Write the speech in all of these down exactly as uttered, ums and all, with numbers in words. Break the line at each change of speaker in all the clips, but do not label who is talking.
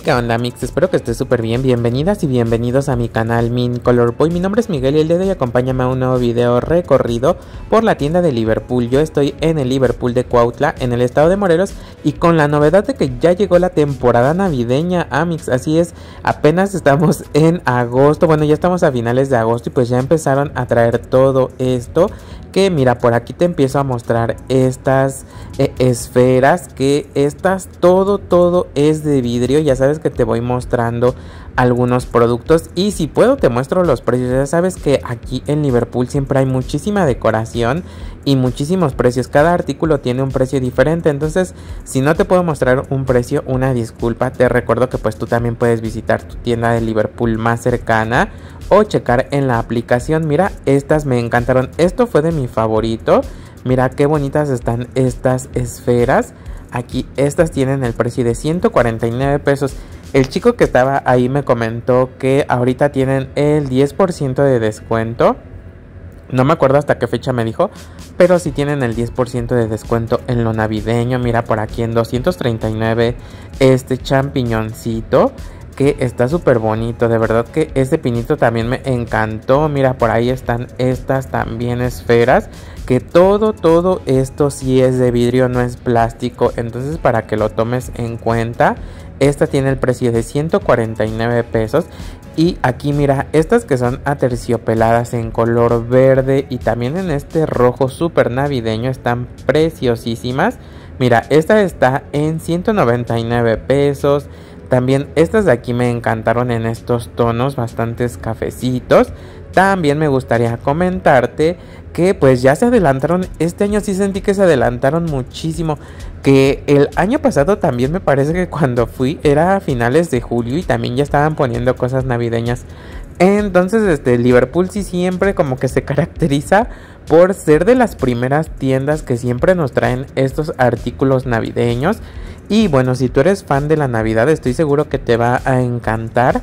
¿Qué onda, mix? Espero que estés súper bien. Bienvenidas y bienvenidos a mi canal Min Color Boy. Mi nombre es Miguel y el día de hoy acompáñame a un nuevo video recorrido por la tienda de Liverpool. Yo estoy en el Liverpool de Cuautla, en el estado de Morelos, y con la novedad de que ya llegó la temporada navideña, Amix. Así es, apenas estamos en agosto, bueno, ya estamos a finales de agosto y pues ya empezaron a traer todo esto. Que mira, por aquí te empiezo a mostrar estas eh, esferas, que estas, todo, todo es de vidrio. Ya sabes que te voy mostrando algunos productos y si puedo te muestro los precios. Ya sabes que aquí en Liverpool siempre hay muchísima decoración y muchísimos precios. Cada artículo tiene un precio diferente, entonces si no te puedo mostrar un precio, una disculpa. Te recuerdo que pues tú también puedes visitar tu tienda de Liverpool más cercana o checar en la aplicación. Mira, estas me encantaron, esto fue de mi favorito. Mira qué bonitas están estas esferas. Aquí estas tienen el precio de ciento cuarenta y nueve pesos. El chico que estaba ahí me comentó que ahorita tienen el diez por ciento de descuento. No me acuerdo hasta qué fecha me dijo, pero sí tienen el diez por ciento de descuento en lo navideño. Mira, por aquí en doscientos treinta y nueve este champiñoncito, que está súper bonito. De verdad que este pinito también me encantó. Mira, por ahí están estas también esferas, que todo, todo esto sí es de vidrio, no es plástico. Entonces para que lo tomes en cuenta, esta tiene el precio de ciento cuarenta y nueve pesos. Y aquí mira, estas que son aterciopeladas en color verde y también en este rojo súper navideño, están preciosísimas. Mira, esta está en ciento noventa y nueve pesos. También estas de aquí me encantaron en estos tonos bastantes cafecitos. También me gustaría comentarte que pues ya se adelantaron. Este año sí sentí que se adelantaron muchísimo. Que el año pasado también me parece que cuando fui era a finales de julio y también ya estaban poniendo cosas navideñas. Entonces este Liverpool sí siempre como que se caracteriza por ser de las primeras tiendas que siempre nos traen estos artículos navideños. Y bueno, si tú eres fan de la Navidad, estoy seguro que te va a encantar.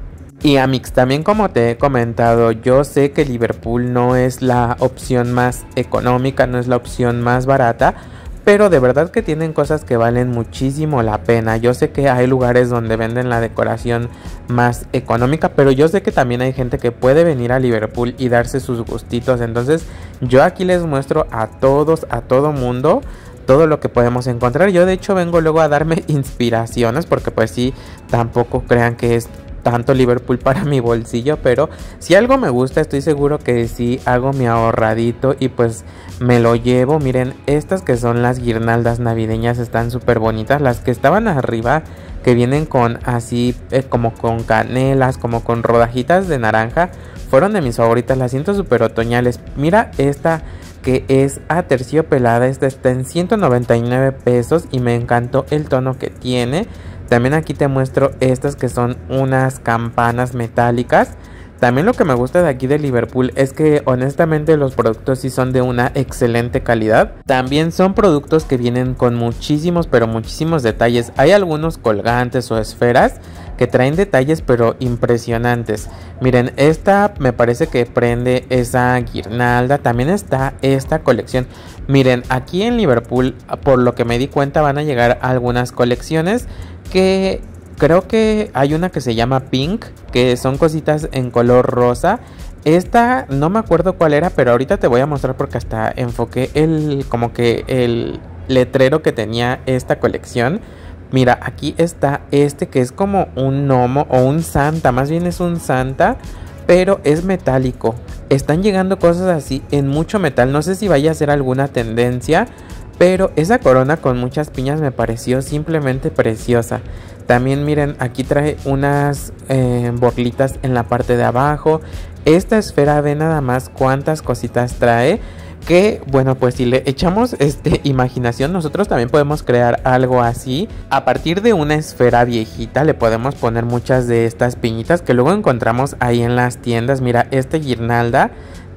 Y Amix, también como te he comentado, yo sé que Liverpool no es la opción más económica, no es la opción más barata, pero de verdad que tienen cosas que valen muchísimo la pena. Yo sé que hay lugares donde venden la decoración más económica, pero yo sé que también hay gente que puede venir a Liverpool y darse sus gustitos. Entonces yo aquí les muestro a todos, a todo mundo, todo lo que podemos encontrar. Yo de hecho vengo luego a darme inspiraciones, porque pues sí, tampoco crean que es tanto Liverpool para mi bolsillo, pero si algo me gusta estoy seguro que sí hago mi ahorradito y pues me lo llevo. Miren, estas que son las guirnaldas navideñas están súper bonitas. Las que estaban arriba, que vienen con así eh, como con canelas, como con rodajitas de naranja, fueron de mis favoritas. Las siento súper otoñales. Mira esta que es aterciopelada, esta está en ciento noventa y nueve pesos y me encantó el tono que tiene. También aquí te muestro estas que son unas campanas metálicas. También lo que me gusta de aquí de Liverpool es que honestamente los productos sí son de una excelente calidad. También son productos que vienen con muchísimos pero muchísimos detalles. Hay algunos colgantes o esferas que traen detalles pero impresionantes. Miren, esta me parece que prende esa guirnalda. También está esta colección. Miren, aquí en Liverpool, por lo que me di cuenta, van a llegar algunas colecciones que creo que hay una que se llama Pink, que son cositas en color rosa. Esta no me acuerdo cuál era, pero ahorita te voy a mostrar porque hasta enfoqué el como que el letrero que tenía esta colección. Mira, aquí está este que es como un gnomo o un santa, más bien es un santa, pero es metálico. Están llegando cosas así en mucho metal, no sé si vaya a ser alguna tendencia, pero esa corona con muchas piñas me pareció simplemente preciosa. También miren, aquí trae unas eh, borlitas en la parte de abajo. Esta esfera, ve nada más cuántas cositas trae. Que bueno, pues si le echamos este imaginación, nosotros también podemos crear algo así. A partir de una esfera viejita le podemos poner muchas de estas piñitas que luego encontramos ahí en las tiendas. Mira, esta guirnalda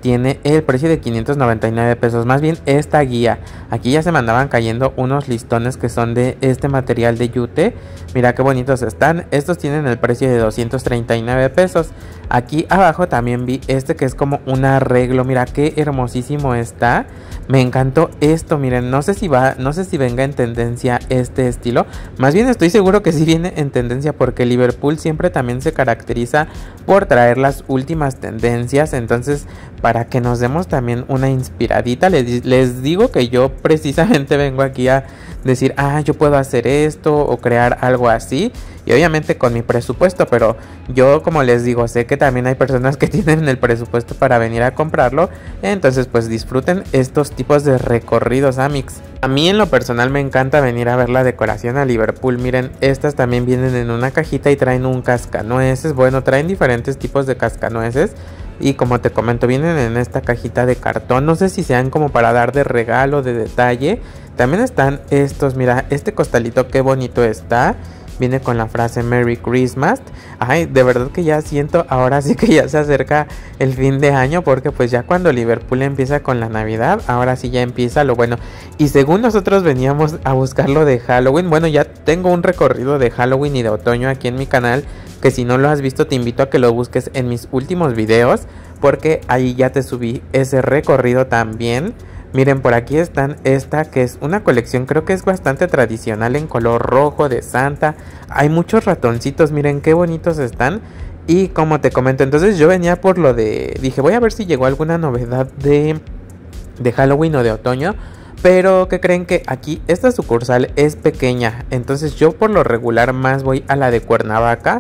tiene el precio de quinientos noventa y nueve pesos, más bien esta guía. Aquí ya se me andaban cayendo unos listones que son de este material de yute. Mira qué bonitos están. Estos tienen el precio de doscientos treinta y nueve pesos. Aquí abajo también vi este que es como un arreglo. Mira qué hermosísimo está. Me encantó esto, miren, no sé si va, no sé si venga en tendencia este estilo. Más bien estoy seguro que sí viene en tendencia, porque Liverpool siempre también se caracteriza por traer las últimas tendencias. Entonces, para que nos demos también una inspiradita, les, les digo que yo precisamente vengo aquí a decir, ah, yo puedo hacer esto o crear algo así. Y obviamente con mi presupuesto, pero yo, como les digo, sé que también hay personas que tienen el presupuesto para venir a comprarlo. Entonces pues disfruten estos tipos de recorridos, amigos. A mí en lo personal me encanta venir a ver la decoración a Liverpool. Miren, estas también vienen en una cajita y traen un cascanueces. Bueno, traen diferentes tipos de cascanueces. Y como te comento, vienen en esta cajita de cartón. No sé si sean como para dar de regalo, de detalle. También están estos, mira, este costalito qué bonito está. Viene con la frase Merry Christmas. Ay, de verdad que ya siento, ahora sí que ya se acerca el fin de año, porque pues ya cuando Liverpool empieza con la Navidad, ahora sí ya empieza lo bueno. Y según nosotros veníamos a buscar lo de Halloween, bueno, ya tengo un recorrido de Halloween y de otoño aquí en mi canal, que si no lo has visto te invito a que lo busques en mis últimos videos, porque ahí ya te subí ese recorrido también. Miren, por aquí están esta que es una colección, creo que es bastante tradicional, en color rojo de Santa. Hay muchos ratoncitos, miren qué bonitos están. Y como te comento, entonces yo venía por lo de... Dije, voy a ver si llegó alguna novedad de, de Halloween o de otoño. Pero ¿qué creen? Que aquí esta sucursal es pequeña. Entonces yo por lo regular más voy a la de Cuernavaca.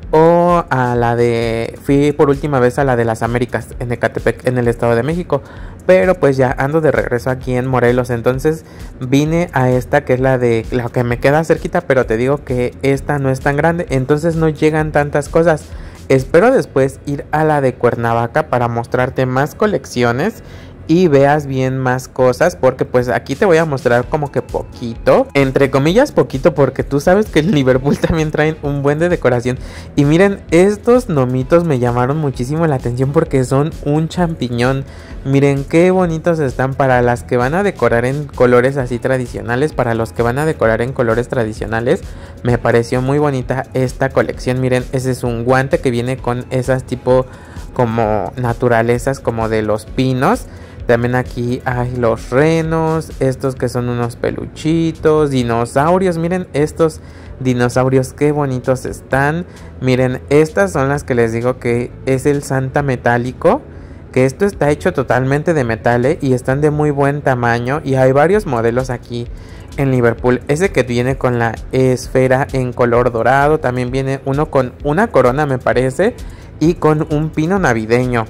O a la de... Fui por última vez a la de las Américas, en Ecatepec, en el Estado de México. Pero pues ya ando de regreso aquí en Morelos. Entonces vine a esta que es la de... La que me queda cerquita, pero te digo que esta no es tan grande. Entonces no llegan tantas cosas. Espero después ir a la de Cuernavaca para mostrarte más colecciones y veas bien más cosas, porque pues aquí te voy a mostrar como que poquito, entre comillas poquito, porque tú sabes que en Liverpool también traen un buen de decoración. Y miren, estos gnomitos me llamaron muchísimo la atención porque son un champiñón. Miren qué bonitos están para las que van a decorar en colores así tradicionales. Para los que van a decorar en colores tradicionales, me pareció muy bonita esta colección. Miren, ese es un guante que viene con esas tipo como naturalezas como de los pinos. También aquí hay los renos, estos que son unos peluchitos, dinosaurios. Miren estos dinosaurios, qué bonitos están. Miren, estas son las que les digo que es el Santa metálico, que esto está hecho totalmente de metal, ¿eh? Y están de muy buen tamaño. Y hay varios modelos aquí en Liverpool. Ese que viene con la esfera en color dorado. También viene uno con una corona, me parece, y con un pino navideño.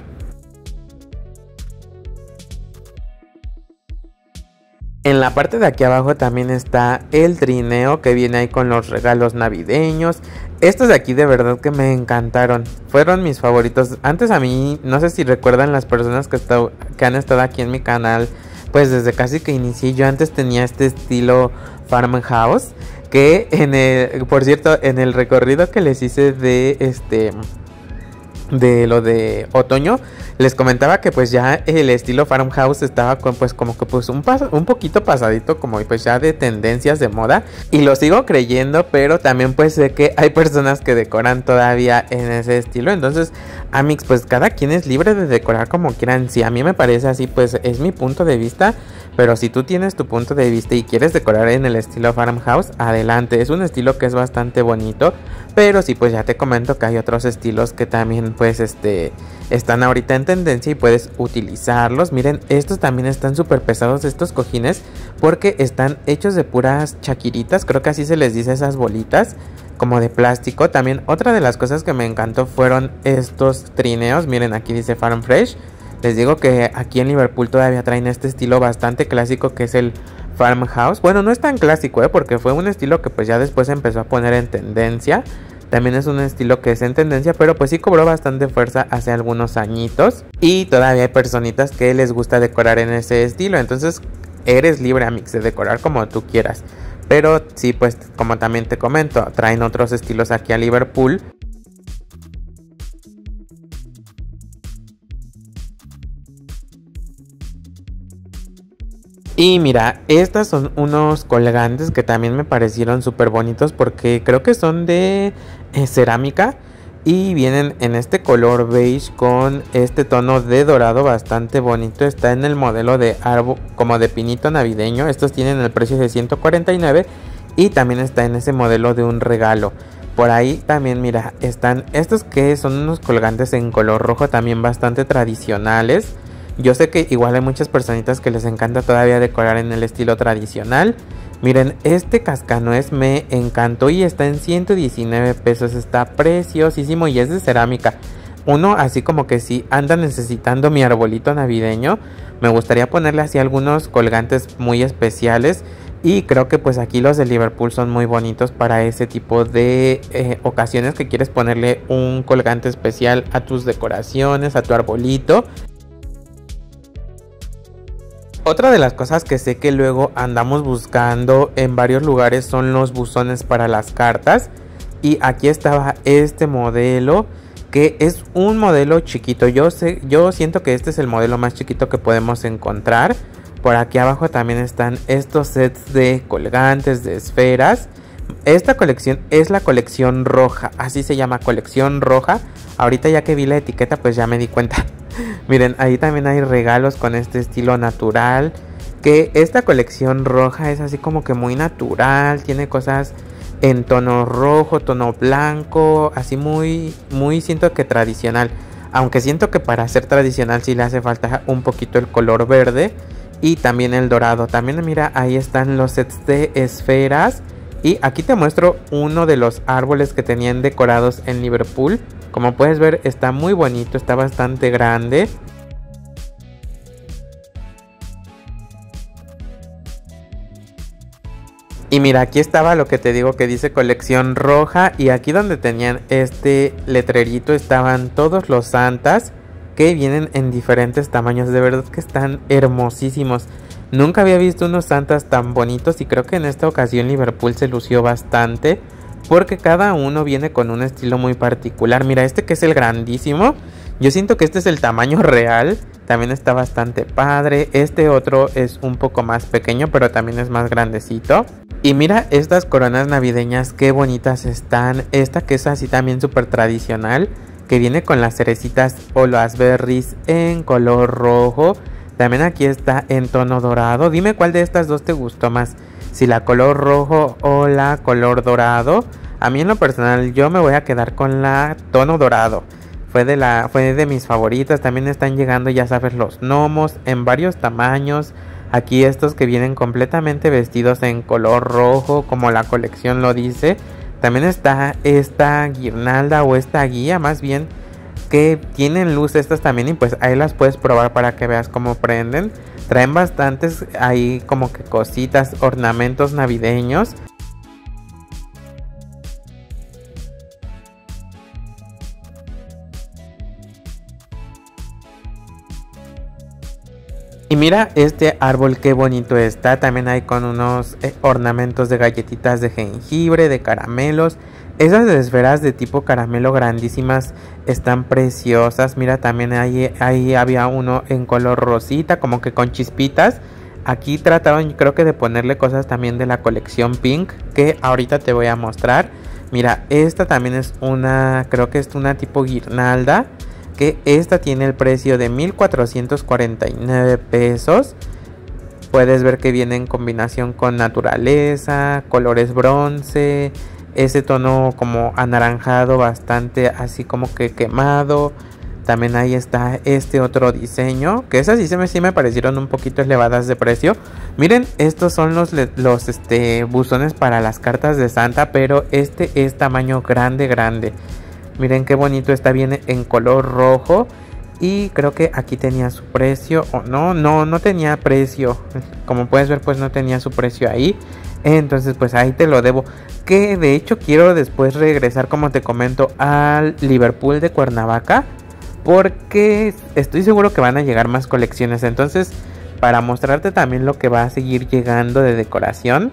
En la parte de aquí abajo también está el trineo que viene ahí con los regalos navideños. Estos de aquí de verdad que me encantaron. Fueron mis favoritos. Antes a mí, no sé si recuerdan las personas que, está, que han estado aquí en mi canal, pues desde casi que inicié, yo antes tenía este estilo farmhouse. Que en el, por cierto, en el recorrido que les hice de este... de lo de otoño, les comentaba que pues ya el estilo farmhouse estaba con, pues como que pues un, pas un poquito pasadito, como pues ya de tendencias de moda, y lo sigo creyendo, pero también pues sé que hay personas que decoran todavía en ese estilo. Entonces, amigos, pues cada quien es libre de decorar como quieran. Si a mí me parece así, pues es mi punto de vista, pero si tú tienes tu punto de vista y quieres decorar en el estilo farmhouse, adelante. Es un estilo que es bastante bonito, pero sí, pues ya te comento que hay otros estilos que también pues este están ahorita en tendencia y puedes utilizarlos. Miren, estos también están súper pesados, estos cojines, porque están hechos de puras chaquiritas, creo que así se les dice, esas bolitas como de plástico. También otra de las cosas que me encantó fueron estos trineos. Miren, aquí dice Farm Fresh. Les digo que aquí en Liverpool todavía traen este estilo bastante clásico que es el farmhouse. Bueno, no es tan clásico, ¿eh? Porque fue un estilo que pues ya después se empezó a poner en tendencia. También es un estilo que es en tendencia, pero pues sí cobró bastante fuerza hace algunos añitos. Y todavía hay personitas que les gusta decorar en ese estilo. Entonces eres libre, amigos, de decorar como tú quieras. Pero sí, pues como también te comento, traen otros estilos aquí a Liverpool. Y mira, estas son unos colgantes que también me parecieron súper bonitos porque creo que son de eh, cerámica y vienen en este color beige con este tono de dorado bastante bonito. Está en el modelo de árbol como de pinito navideño. Estos tienen el precio de ciento cuarenta y nueve y también está en ese modelo de un regalo. Por ahí también mira, están estos que son unos colgantes en color rojo también bastante tradicionales. Yo sé que igual hay muchas personitas que les encanta todavía decorar en el estilo tradicional. Miren, este cascanuez me encantó y está en ciento diecinueve pesos. Está preciosísimo y es de cerámica. Uno así como que si anda necesitando mi arbolito navideño, me gustaría ponerle así algunos colgantes muy especiales. Y creo que pues aquí los de Liverpool son muy bonitos para ese tipo de eh, ocasiones que quieres ponerle un colgante especial a tus decoraciones, a tu arbolito. Otra de las cosas que sé que luego andamos buscando en varios lugares son los buzones para las cartas. Y aquí estaba este modelo que es un modelo chiquito. Yo sé, yo siento que este es el modelo más chiquito que podemos encontrar. Por aquí abajo también están estos sets de colgantes de esferas. Esta colección es la colección roja, así se llama, colección roja. Ahorita ya que vi la etiqueta pues ya me di cuenta. Miren, ahí también hay regalos con este estilo natural. Que esta colección roja es así como que muy natural. Tiene cosas en tono rojo, tono blanco. Así muy, muy siento que tradicional. Aunque siento que para ser tradicional sí le hace falta un poquito el color verde. Y también el dorado. También mira, ahí están los sets de esferas. Y aquí te muestro uno de los árboles que tenían decorados en Liverpool. Como puedes ver está muy bonito, está bastante grande. Y mira, aquí estaba lo que te digo que dice colección roja. Y aquí donde tenían este letrerito estaban todos los santas que vienen en diferentes tamaños. De verdad que están hermosísimos. Nunca había visto unos santas tan bonitos y creo que en esta ocasión Liverpool se lució bastante. Porque cada uno viene con un estilo muy particular. Mira, este que es el grandísimo. Yo siento que este es el tamaño real. También está bastante padre. Este otro es un poco más pequeño, pero también es más grandecito. Y mira estas coronas navideñas, qué bonitas están. Esta que es así también súper tradicional, que viene con las cerecitas o las berries en color rojo. También aquí está en tono dorado. Dime cuál de estas dos te gustó más. Si la color rojo o la color dorado. A mí en lo personal yo me voy a quedar con la tono dorado. Fue de, la, fue de mis favoritas. También están llegando, ya sabes, los gnomos en varios tamaños. Aquí estos que vienen completamente vestidos en color rojo, como la colección lo dice. También está esta guirnalda o esta guía más bien, que tienen luz estas también. Y pues ahí las puedes probar para que veas cómo prenden. Traen bastantes ahí como que cositas, ornamentos navideños. Y mira este árbol qué bonito está. También hay con unos eh, ornamentos de galletitas de jengibre, de caramelos. Esas esferas de tipo caramelo grandísimas están preciosas. Mira, también ahí, ahí había uno en color rosita, como que con chispitas. Aquí trataron creo que de ponerle cosas también de la colección Pink, que ahorita te voy a mostrar. Mira, esta también es una, creo que es una tipo guirnalda. Que esta tiene el precio de mil cuatrocientos cuarenta y nueve pesos. Puedes ver que viene en combinación con naturaleza, colores bronce, ese tono como anaranjado bastante así como que quemado. También ahí está este otro diseño, que esas sí, se me, sí me parecieron un poquito elevadas de precio. Miren, estos son los, los este, buzones para las cartas de Santa, pero este es tamaño grande, grande. Miren qué bonito está, viene en color rojo. Y creo que aquí tenía su precio. O no, no, no tenía precio. Como puedes ver, pues no tenía su precio ahí. Entonces pues ahí te lo debo. Que de hecho quiero después regresar, como te comento, al Liverpool de Cuernavaca. Porque estoy seguro que van a llegar más colecciones. Entonces para mostrarte también lo que va a seguir llegando de decoración.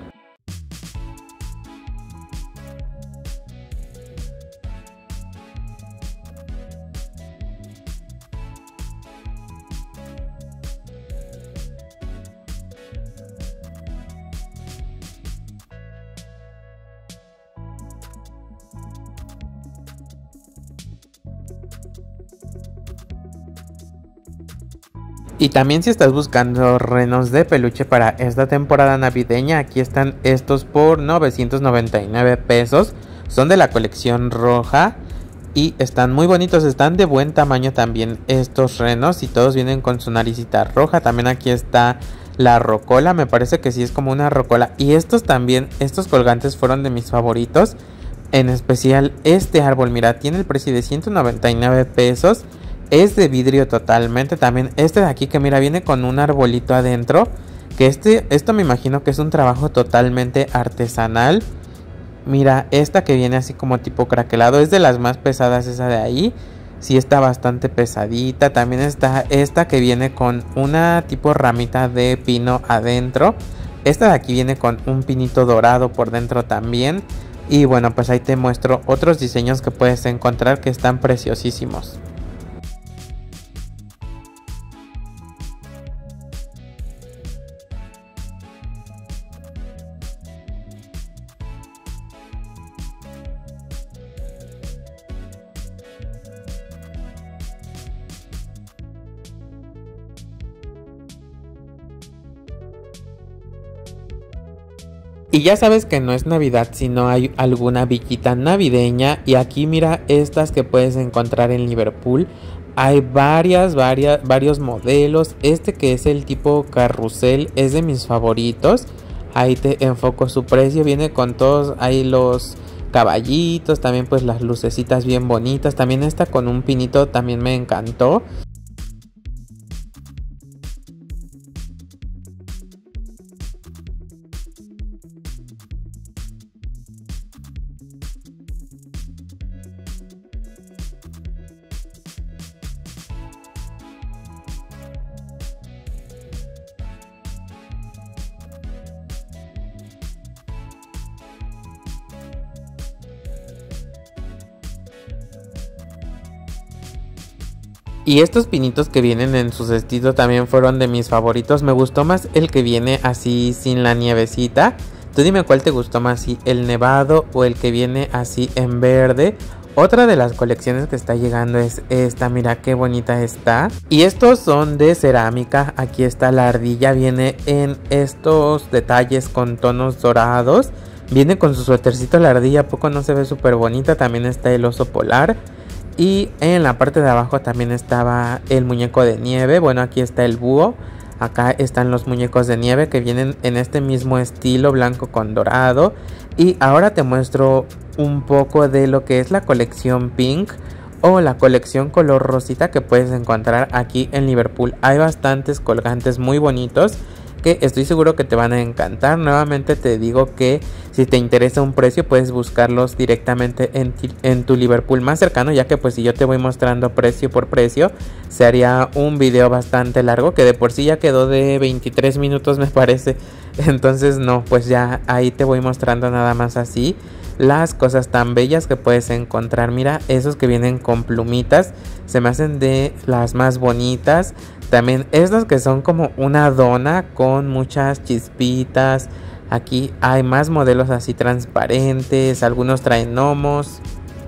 Y también si estás buscando renos de peluche para esta temporada navideña, aquí están estos por novecientos noventa y nueve pesos. Son de la colección roja y están muy bonitos, están de buen tamaño también estos renos y todos vienen con su naricita roja. También aquí está la rocola, me parece que sí es como una rocola. Y estos también, estos colgantes fueron de mis favoritos. En especial este árbol, mira, tiene el precio de ciento noventa y nueve pesos. Es de vidrio totalmente. También este de aquí que mira viene con un arbolito adentro. Que este, esto me imagino que es un trabajo totalmente artesanal. Mira, esta que viene así como tipo craquelado es de las más pesadas, esa de ahí. Sí está bastante pesadita. También está esta que viene con una tipo ramita de pino adentro. Esta de aquí viene con un pinito dorado por dentro también. Y bueno, pues ahí te muestro otros diseños que puedes encontrar que están preciosísimos. Y ya sabes que no es Navidad si no hay alguna villita navideña. Y aquí mira estas que puedes encontrar en Liverpool. Hay varias, varias, varios modelos. Este que es el tipo carrusel es de mis favoritos. Ahí te enfoco su precio. Viene con todos, ahí los caballitos. También pues las lucecitas bien bonitas. También esta con un pinito también me encantó. Y estos pinitos que vienen en su cestito también fueron de mis favoritos. Me gustó más el que viene así sin la nievecita. Tú dime cuál te gustó más, si el nevado o el que viene así en verde. Otra de las colecciones que está llegando es esta, mira qué bonita está. Y estos son de cerámica, aquí está la ardilla, viene en estos detalles con tonos dorados. Viene con su suétercito la ardilla, ¿a poco no se ve súper bonita? También está el oso polar. Y en la parte de abajo también estaba el muñeco de nieve. Bueno, aquí está el búho. Acá están los muñecos de nieve que vienen en este mismo estilo blanco con dorado. Y ahora te muestro un poco de lo que es la colección Pink o la colección color rosita que puedes encontrar aquí en Liverpool. Hay bastantes colgantes muy bonitos que estoy seguro que te van a encantar. Nuevamente te digo que si te interesa un precio puedes buscarlos directamente en, en tu Liverpool más cercano, ya que pues si yo te voy mostrando precio por precio se haría un video bastante largo, que de por sí ya quedó de veintitrés minutos me parece. Entonces no, pues ya ahí te voy mostrando nada más así las cosas tan bellas que puedes encontrar. Mira, esos que vienen con plumitas se me hacen de las más bonitas. También estos que son como una dona con muchas chispitas. Aquí hay más modelos así transparentes, algunos traen gnomos.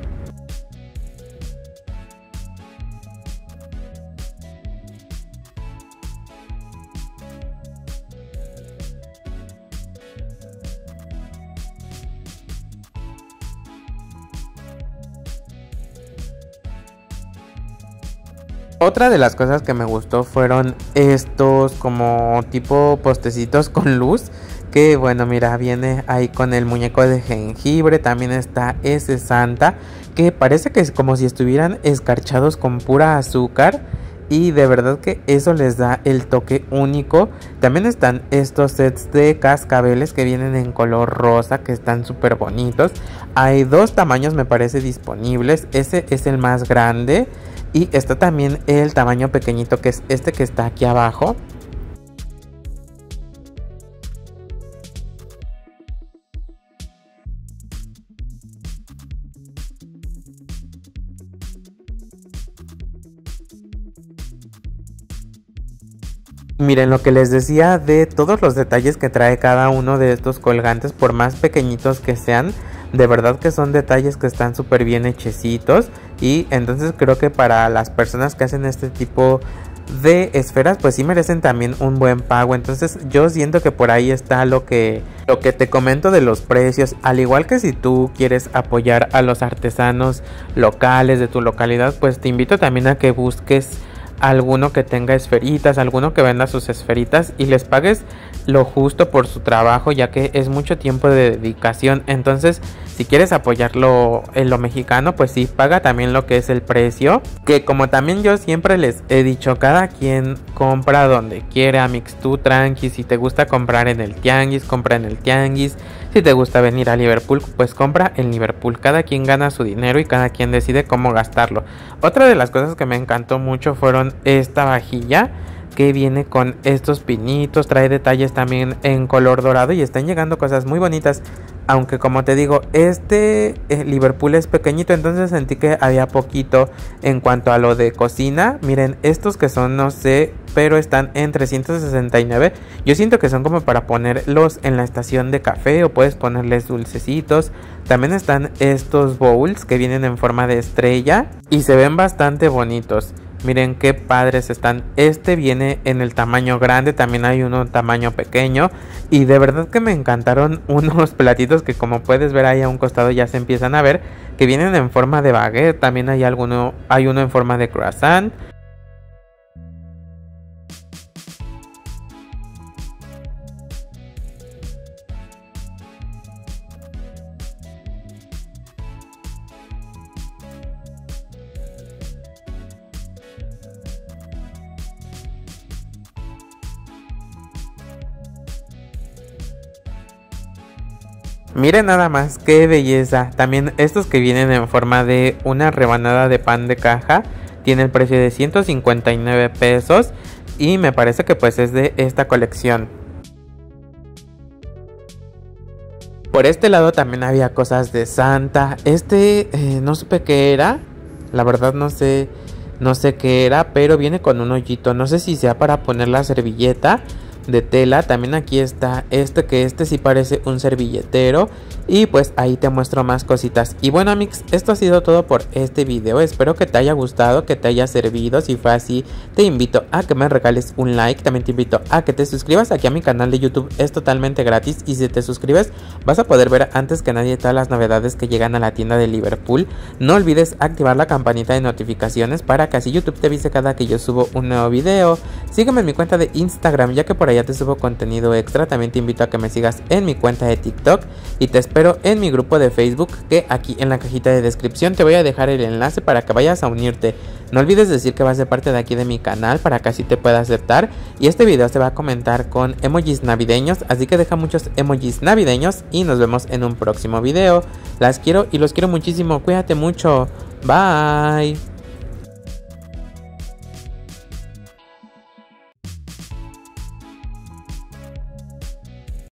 Otra de las cosas que me gustó fueron estos como tipo postecitos con luz. Que bueno, mira, viene ahí con el muñeco de jengibre. También está ese Santa, que parece que es como si estuvieran escarchados con pura azúcar. Y de verdad que eso les da el toque único. También están estos sets de cascabeles que vienen en color rosa, que están súper bonitos. Hay dos tamaños me parece disponibles. Ese es el más grande. Y está también el tamaño pequeñito, que es este que está aquí abajo. Miren lo que les decía de todos los detalles que trae cada uno de estos colgantes, por más pequeñitos que sean. De verdad que son detalles que están súper bien hechecitos. Y entonces creo que para las personas que hacen este tipo de esferas pues sí merecen también un buen pago. Entonces yo siento que por ahí está lo que lo que te comento de los precios. Al igual que si tú quieres apoyar a los artesanos locales de tu localidad, pues te invito también a que busques alguno que tenga esferitas, alguno que venda sus esferitas y les pagues lo justo por su trabajo, ya que es mucho tiempo de dedicación. Entonces si quieres apoyarlo en lo mexicano, pues sí, paga también lo que es el precio, que como también yo siempre les he dicho, cada quien compra donde quiere, amix, tú tranqui. Si te gusta comprar en el tianguis, compra en el tianguis. Si te gusta venir a Liverpool, pues compra en Liverpool. Cada quien gana su dinero y cada quien decide cómo gastarlo. Otra de las cosas que me encantó mucho fueron esta vajilla que viene con estos pinitos, trae detalles también en color dorado y están llegando cosas muy bonitas. Aunque como te digo, este eh, Liverpool es pequeñito, entonces sentí que había poquito en cuanto a lo de cocina. Miren, estos que son, no sé, pero están en trescientos sesenta y nueve. Yo siento que son como para ponerlos en la estación de café o puedes ponerles dulcecitos. También están estos bowls que vienen en forma de estrella y se ven bastante bonitos. Miren qué padres están. Este viene en el tamaño grande, también hay uno tamaño pequeño. Y de verdad que me encantaron unos platitos que, como puedes ver ahí a un costado, ya se empiezan a ver, que vienen en forma de baguette. También hay alguno, hay uno en forma de croissant. Miren nada más qué belleza. También estos que vienen en forma de una rebanada de pan de caja tiene el precio de ciento cincuenta y nueve pesos y me parece que pues es de esta colección. Por este lado también había cosas de Santa. Este eh, no supe qué era, la verdad no sé, no sé qué era, pero viene con un hoyito. No sé si sea para poner la servilleta de tela. También aquí está este, que este sí parece un servilletero. Y pues ahí te muestro más cositas. Y bueno, amigos, esto ha sido todo por este video. Espero que te haya gustado, que te haya servido. Si fue así, te invito a que me regales un like. También te invito a que te suscribas aquí a mi canal de YouTube. Es totalmente gratis y si te suscribes vas a poder ver antes que nadie todas las novedades que llegan a la tienda de Liverpool. No olvides activar la campanita de notificaciones para que así YouTube te avise cada que yo subo un nuevo video. Sígueme en mi cuenta de Instagram, ya que por allá te subo contenido extra. También te invito a que me sigas en mi cuenta de TikTok y te espero en mi grupo de Facebook, que aquí en la cajita de descripción te voy a dejar el enlace para que vayas a unirte. No olvides decir que vas de parte de aquí de mi canal para que así te pueda aceptar. Y este video se va a comentar con emojis navideños, así que deja muchos emojis navideños y nos vemos en un próximo video. Las quiero y los quiero muchísimo. Cuídate mucho. Bye.